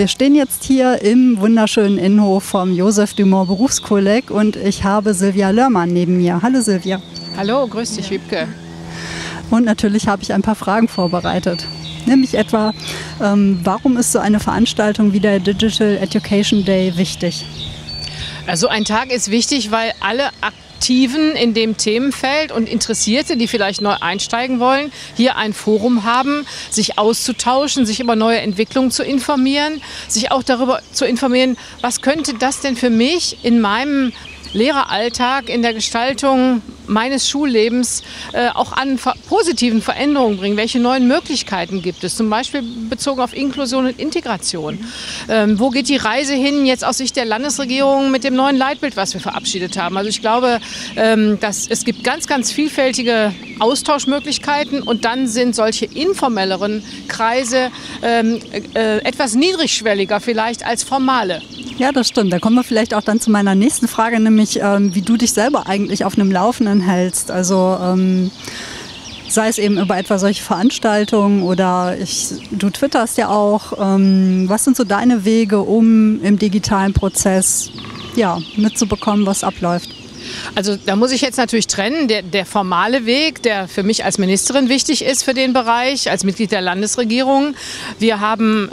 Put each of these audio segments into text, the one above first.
wir stehen jetzt hier im wunderschönen Innenhof vom Joseph Dumont Berufskolleg und ich habe Silvia Lörmann neben mir. Hallo Silvia. Hallo, grüß dich Wiebke. Und natürlich habe ich ein paar Fragen vorbereitet. Nämlich etwa, warum ist so eine Veranstaltung wie der Digital Education Day wichtig? Also ein Tag ist wichtig, weil alle Aktiven in dem Themenfeld und Interessierte, die vielleicht neu einsteigen wollen, hier ein Forum haben, sich auszutauschen, sich über neue Entwicklungen zu informieren, sich auch darüber zu informieren, was könnte das denn für mich in meinem Lehreralltag, in der Gestaltung meines Schullebens auch an positiven Veränderungen bringen. Welche neuen Möglichkeiten gibt es? Zum Beispiel bezogen auf Inklusion und Integration. Wo geht die Reise hin jetzt aus Sicht der Landesregierung mit dem neuen Leitbild, was wir verabschiedet haben? Also ich glaube, dass es gibt ganz, ganz vielfältige Austauschmöglichkeiten und dann sind solche informelleren Kreise etwas niedrigschwelliger vielleicht als formale. Ja, das stimmt. Da kommen wir vielleicht auch dann zu meiner nächsten Frage, nämlich wie du dich selber eigentlich auf einem Laufenden hältst. Also sei es eben über etwa solche Veranstaltungen oder du twitterst ja auch. Was sind so deine Wege, um im digitalen Prozess mitzubekommen, was abläuft? Also da muss ich jetzt natürlich trennen, der formale Weg, der für mich als Ministerin wichtig ist für den Bereich, als Mitglied der Landesregierung. Wir haben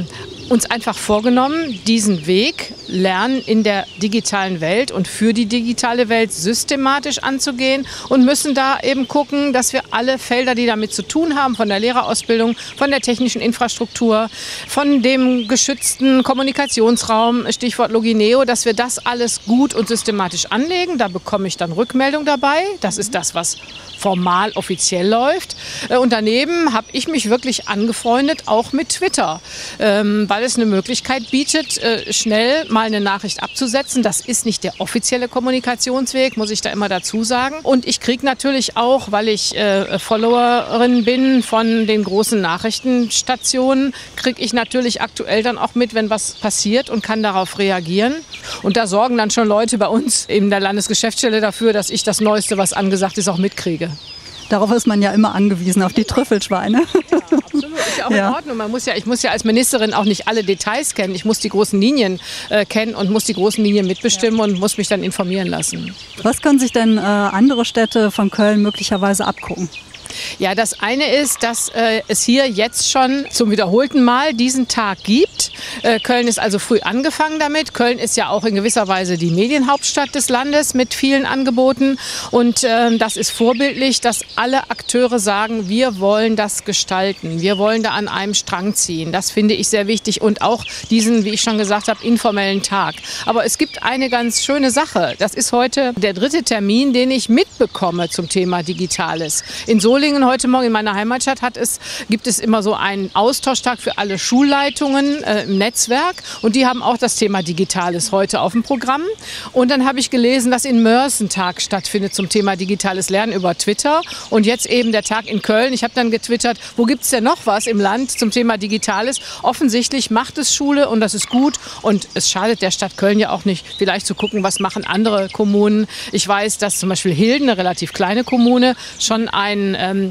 uns einfach vorgenommen, diesen Weg Lernen in der digitalen Welt und für die digitale Welt systematisch anzugehen und müssen da eben gucken, dass wir alle Felder, die damit zu tun haben, von der Lehrerausbildung, von der technischen Infrastruktur, von dem geschützten Kommunikationsraum, Stichwort Logineo, dass wir das alles gut und systematisch anlegen. Da bekomme ich dann Rückmeldung dabei. Das ist das, was formal offiziell läuft. Und daneben habe ich mich wirklich angefreundet, auch mit Twitter, weil es eine Möglichkeit bietet, schnell mal eine Nachricht abzusetzen. Das ist nicht der offizielle Kommunikationsweg, muss ich da immer dazu sagen. Und ich kriege natürlich auch, weil ich Followerin bin von den großen Nachrichtenstationen, kriege ich natürlich aktuell dann auch mit, wenn was passiert und kann darauf reagieren. Und da sorgen dann schon Leute bei uns in der Landesgeschäftsstelle dafür, dass ich das Neueste, was angesagt ist, auch mitkriege. Darauf ist man ja immer angewiesen, auf die Trüffelschweine. Ja, absolut. Ist ja auch in Ordnung. Ich muss ja als Ministerin auch nicht alle Details kennen. Ich muss die großen Linien kennen und muss die großen Linien mitbestimmen und muss mich dann informieren lassen. Was können sich denn andere Städte von Köln möglicherweise abgucken? Ja, das eine ist, dass es hier jetzt schon zum wiederholten Mal diesen Tag gibt. Köln ist also früh angefangen damit. Köln ist ja auch in gewisser Weise die Medienhauptstadt des Landes mit vielen Angeboten. Und das ist vorbildlich, dass alle Akteure sagen, wir wollen das gestalten. Wir wollen da an einem Strang ziehen. Das finde ich sehr wichtig. Und auch diesen, wie ich schon gesagt habe, informellen Tag. Aber es gibt eine ganz schöne Sache. Das ist heute der 3. Termin, den ich mitbekomme zum Thema Digitales. In Solingen heute Morgen in meiner Heimatstadt gibt es immer so einen Austauschtag für alle Schulleitungen im Netzwerk und die haben auch das Thema Digitales heute auf dem Programm. Und dann habe ich gelesen, dass in Mörs ein Tag stattfindet zum Thema digitales Lernen über Twitter und jetzt eben der Tag in Köln. Ich habe dann getwittert, wo gibt es denn noch was im Land zum Thema Digitales? Offensichtlich macht es Schule und das ist gut und es schadet der Stadt Köln ja auch nicht, vielleicht zu gucken, was machen andere Kommunen. Ich weiß, dass zum Beispiel Hilden, eine relativ kleine Kommune, schon einen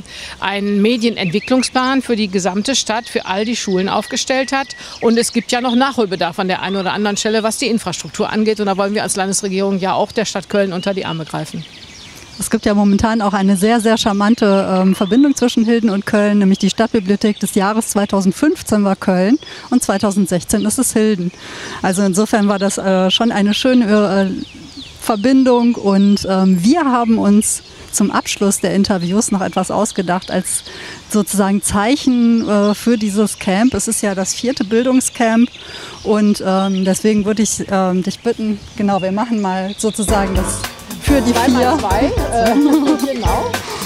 Medienentwicklungsplan für die gesamte Stadt, für all die Schulen aufgestellt hat. Und es gibt ja noch Nachholbedarf an der einen oder anderen Stelle, was die Infrastruktur angeht. Und da wollen wir als Landesregierung ja auch der Stadt Köln unter die Arme greifen. Es gibt ja momentan auch eine sehr, sehr charmante Verbindung zwischen Hilden und Köln, nämlich die Stadtbibliothek des Jahres 2015 war Köln und 2016 ist es Hilden. Also insofern war das schon eine schöne Verbindung und wir haben uns zum Abschluss der Interviews noch etwas ausgedacht als sozusagen Zeichen für dieses Camp. Es ist ja das 4. Bildungscamp und deswegen würde ich dich bitten, genau, wir machen mal sozusagen das für die 4. Genau.